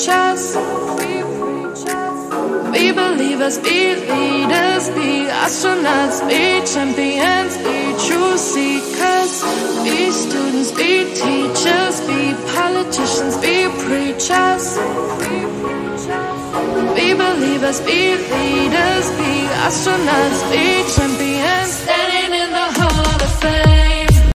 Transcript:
preachers. Be believers, be leaders, be astronauts, be champions, be truth seekers. Be students, be teachers, be politicians, be preachers. Be believers, be leaders, be astronauts, be champions, standing in the Hall of Fame.